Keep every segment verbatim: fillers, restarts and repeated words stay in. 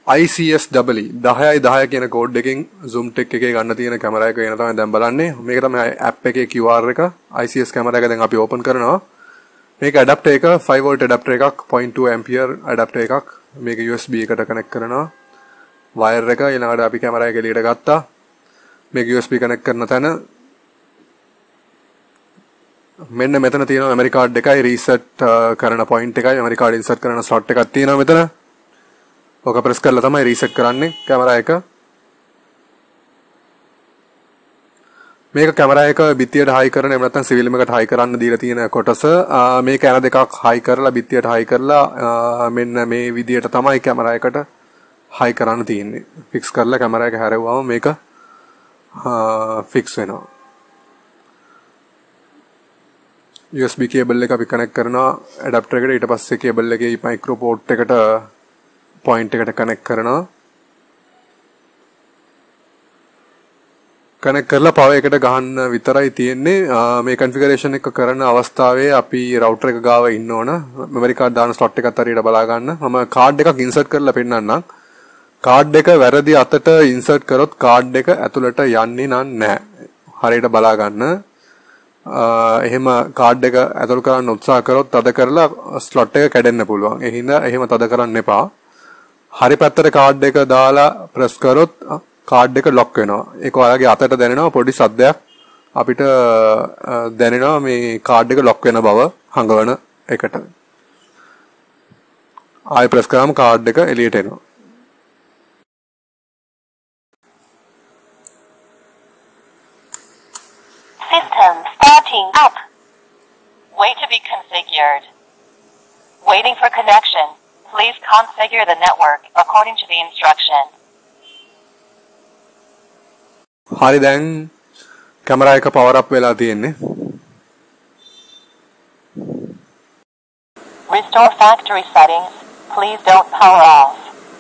I C S E E දහයයි දහය කියන code එකෙන් zoomtech එකේ ගන්න තියෙන කැමරා එක වෙන තමයි දැන් බලන්නේ. මේක තමයි app එකේ Q R එක. I C S කැමරා එක දැන් අපි open කරනවා. මේක adapter එක five volt adapter එකක් zero point two ampere adapter එකක්. මේක U S B එකට connect කරනවා. wire එක ඊළඟට අපි කැමරා එක එළියට ගත්තා. මේක U S B connect කරන තැන මෙන්න මෙතන තියෙනවා memory card එකයි reset කරන point එකයි memory card insert කරන slot එකක් තියෙනවා මෙතන. ඔක press කරලා තමයි reset කරන්නේ කැමරා එක. මේක කැමරා එක බිත්තියට high කරන එහෙම නැත්නම් සිවිලම් එකට high කරන්න දීලා තියෙන කොටස මේක ඇන දෙකක් high කරලා බිත්තියට high කරලා මෙන්න මේ විදියට තමයි කැමරා එකට high කරන්න තියෙන්නේ. fix කරලා කැමරා එක හැරෙවුවම මේක fix වෙනවා. U S B cable එක අපි connect කරනවා adapter එකට. ඊට පස්සේ cable එකේ micro port එකට point එකට connect කරනවා. connect කරලා power එකට ගහන්න විතරයි තියෙන්නේ. මේ configuration එක කරන අවස්ථාවේ අපි router එක ගාව ඉන්න ඕන. memory card දාන slot එකත් හරියට බලා ගන්න. මම card එකක් insert කරලා පෙන්නන්නම්. card එක වැරදි අතට insert කරොත් card එක ඇතුළට යන්නේ නැහැ. හරියට බලා ගන්න. එහෙම card එක ඇතුල් කරන්න උත්සාහ කරොත් තද කරලා slot එක කැඩෙන්න පුළුවන්. ඒ හින්දා එහෙම තද කරන්න එපා. හරි පැත්තට card එක දාලා press කරොත් card එක lock වෙනවා. ඒක ඔයාලගේ අතට දැනෙනවා පොඩි සද්දයක් අපිට දැනෙනවා මේ card එක lock වෙන බව හංගවන එකට. ආයෙ press කරාම card එක එළියට එනවා. System starting up. Wait to be configured. Waiting for connection. Please configure the network according to the instruction. හරි දැන් කැමරා එක power up වෙලා තියෙන්නේ. Restore factory settings. Please don't power off.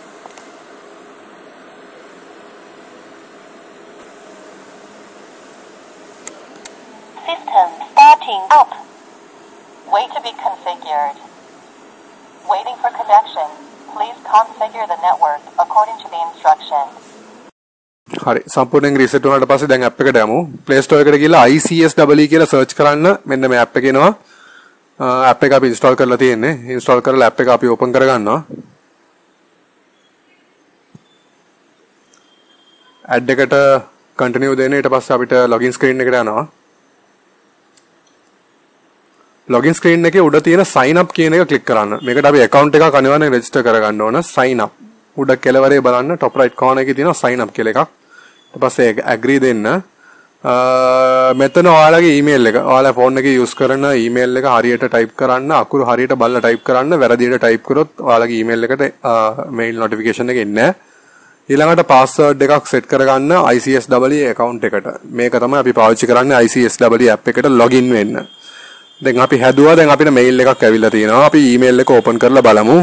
System starting up. Wait to be configured. Waiting for connection. Please configure the network according to the instructions. හරි සම්පූර්ණයෙන් reset වුණාට පස්සේ දැන් app එකට යමු. Play Store එකට ගිහලා I C S E E කියලා search කරන්න. මෙන්න මේ app එක එනවා. app එක අපි install කරලා තියෙන්නේ. install කරලා app එක අපි open කරගන්නවා. add එකට continue දෙන්න. ඊට පස්සේ අපිට login screen එකට යනවා. login screen එකේ උඩ තියෙන sign up කියන එක click කරන්න. මේකට අපි account එකක් අනිවාර්යෙන් register කරගන්න ඕන. sign up. උඩ කෙළවරේ බලන්න top right corner එකේ තියෙනවා sign up කියලා එකක්. ඊට පස්සේ agree දෙන්න. මෙතන ඔයාලගේ email එක. ඔයාලා phone එකේ use කරන email එක හරියට type කරන්න, අකුරු හරියට බලලා type කරන්න. වැරදියට type කරොත් ඔයාලගේ email එකට mail notification එක එන්නේ නැහැ. ඊළඟට password එකක් set කරගන්න I C S E E account එකට. මේක තමයි අපි පාවිච්චි කරන්නේ I C S E E app එකට login වෙන්න. දැන් අපි හැදුවා දැන් අපිට mail එකක් ඇවිල්ලා තියෙනවා. අපි email එක open කරලා බලමු.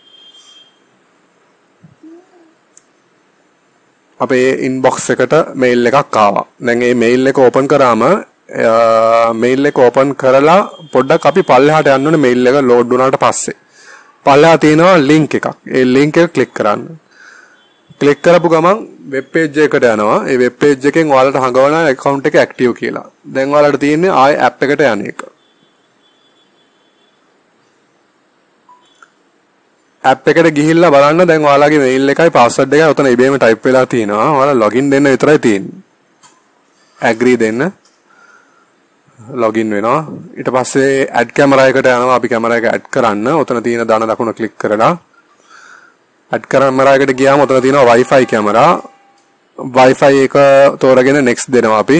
අපේ inbox එකට mail එකක් ආවා. දැන් මේ mail එක open කරාම mail එක open කරලා පොඩ්ඩක් අපි පල්ලෙහාට යන්න ඕනේ mail එක load වුණාට පස්සේ. පල්ලෙහා තියෙනවා link එකක්. ඒ link එක click කරන්න. click කරපු ගමන් web page එකකට යනවා. ඒ web page එකෙන් ඔයාලට හංගවන account එක active කියලා. දැන් ඔයාලට තියෙන්නේ ආයෙ app එකට යන එක. app එකට ගිහිල්ලා බලන්න දැන් ඔයාලගේ mail එකයි password එකයි උතන ඉබේම type වෙලා තියෙනවා. ඔයාලා login දෙන්න විතරයි තියෙන්නේ. agree දෙන්න. login වෙනවා. ඊට පස්සේ add camera එකට යනවා. අපි camera එක add කරන්න. උතන තියෙන දන දකුණ click කරලා add camera එකට ගියාම උතන තියෙනවා Wi-Fi camera. Wi-Fi එක තෝරගෙන next දෙනවා අපි.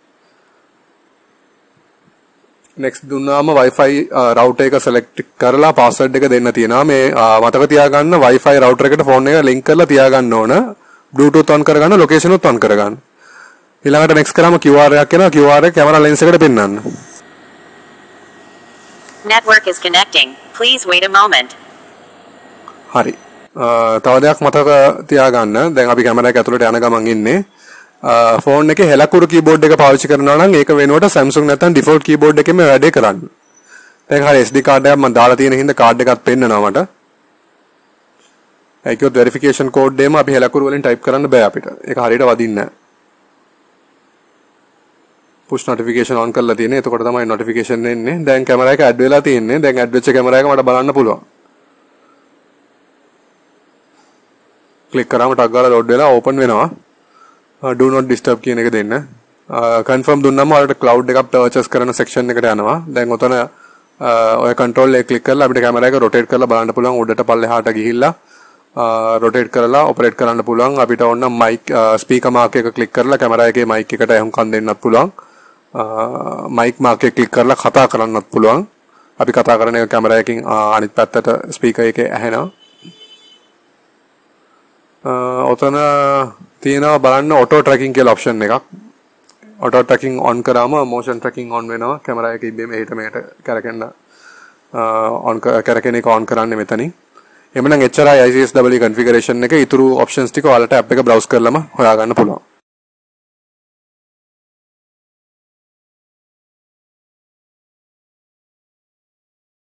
next දුන්නාම Wi-Fi router එක select කරලා password එක දෙන්න තියෙනවා. මේ මතක තියාගන්න Wi-Fi router එකට phone එක link කරලා තියාගන්න ඕන. Bluetooth on කරගන්න, location උත් on කරගන්න. ඊළඟට next කරාම Q R එකක් එනවා. Q R එක camera lens එකට පෙන්නන්න. Network is connecting. Please wait a moment. හරි. තව දෙයක් මතක තියාගන්න. දැන් අපි camera එක ඇතුළට යන ගමන් ඉන්නේ. phone එකේ හෙලකුරු keyboard එක පාවිච්චි කරනවා නම් ඒක වෙනුවට Samsung නැත්නම් default keyboard එකෙම වැඩේ කරන්න. දැන් හරිය S D card එකක් මම දාලා තියෙන හින්දා card එකක් පෙන්නනවා මට. ඒකෝ වෙරිෆිකේෂන් කෝඩ් එකම අපි හෙලකුරු වලින් ටයිප් කරන්න බෑ අපිට. ඒක හරියට වදින්නේ නැහැ. push notification on කරලා තියෙන්නේ. එතකොට තමයි notification එන්නේ. දැන් කැමරා එක ඇඩ් වෙලා තියෙන්නේ. දැන් ඇඩ් වෙච්ච කැමරා එක මට බලන්න පුළුවන්. ක්ලික් කරාම ටක් ගාලා ලෝඩ් වෙලා ඕපන් වෙනවා. do not disturb කියන එක දෙන්න. confirm දුන්නාම ඔයාලට cloud එකක් purchase කරන section එකට යනවා. දැන් ඔතන ඔය control එක ක්ලික් කරලා අපිට කැමරා එක rotate කරලා බලන්න පුළුවන්. උඩට පල්ලෙහාට ගිහිල්ලා rotate කරලා operate කරන්න පුළුවන්. අපිට ඕන mic speaker mark එක ක්ලික් කරලා කැමරා එකේ mic එකට එහුම්කම් දෙන්නත් පුළුවන්. mic mark එක ක්ලික් කරලා කතා කරන්නත් පුළුවන්. අපි කතා කරන එක කැමරා එකකින් අනිත් පැත්තට speaker එකේ ඇහෙනවා. ඔතන තියෙනවා බලන්න auto tracking කියලා option එකක්. auto tracking on කරාම motion tracking on වෙනවා. කැමරා එක ඉබේම එහෙට මෙහෙට කරකෙන්න on කරකෙන එක on කරන්නේ මෙතනින්. එhmenan එච්චරයි I C S E E configuration එක. ඊතුරු options ටික ඔයාලට app එක browse කරලම හොයාගන්න පුළුවන්.